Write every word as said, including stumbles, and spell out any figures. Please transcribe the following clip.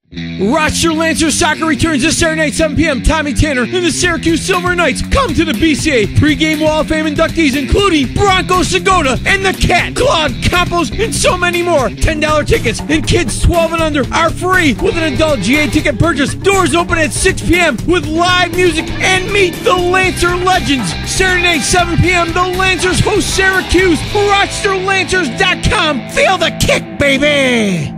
Rochester Lancers soccer returns this Saturday night, seven p m Tommy Tanner and the Syracuse Silver Knights come to the B C A. Pre-game Wall of Fame inductees including Bronco Segota and the Cat, Claude Campos, and so many more. ten dollar tickets and kids twelve and under are free with an adult G A ticket purchase. Doors open at six p m with live music and meet the Lancer legends. Saturday night, seven p m the Lancers host Syracuse. Rochester Lancers dot com. Feel the kick, baby!